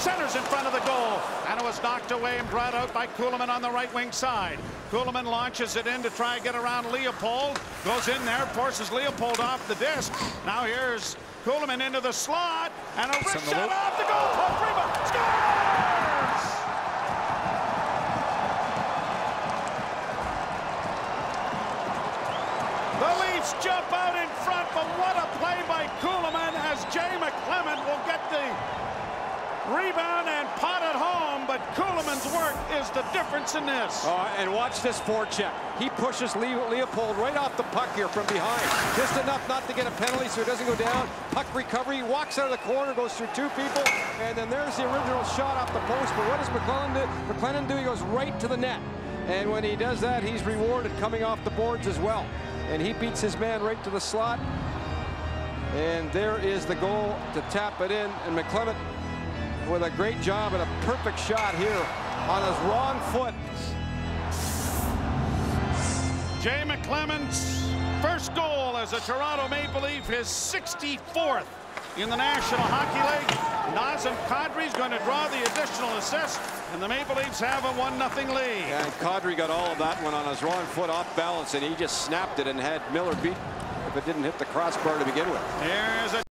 centers in front of the goal, and it was knocked away and brought out by Kulemin on the right wing side. Kulemin launches it in to try and get around Leopold. Goes in there, forces Leopold off the disc. Now here's Kulemin into the slot, and a wrist shot off the goal. Rebound, scores! The Leafs jump out in front, but what a play by Kulemin as McClement will get the rebound and pot it home, but Kulemin's work is the difference in this. And watch this forecheck. He pushes Leopold right off the puck here from behind. Just enough not to get a penalty so it doesn't go down. Puck recovery, walks out of the corner, goes through two people, and then there's the original shot off the post. But what does McClement's do? He goes right to the net. And when he does that, he's rewarded coming off the boards as well. And he beats his man right to the slot. And there is the goal to tap it in. And McClement with a great job and a perfect shot here on his wrong foot. McClement's first goal as a Toronto Maple Leaf, his 64th in the National Hockey League. Nazem Kadri's going to draw the additional assist, and the Maple Leafs have a 1-0 lead. Yeah, and Kadri got all of that one on his wrong foot off balance, and he just snapped it and had Miller beat if it didn't hit the crossbar to begin with. Here's a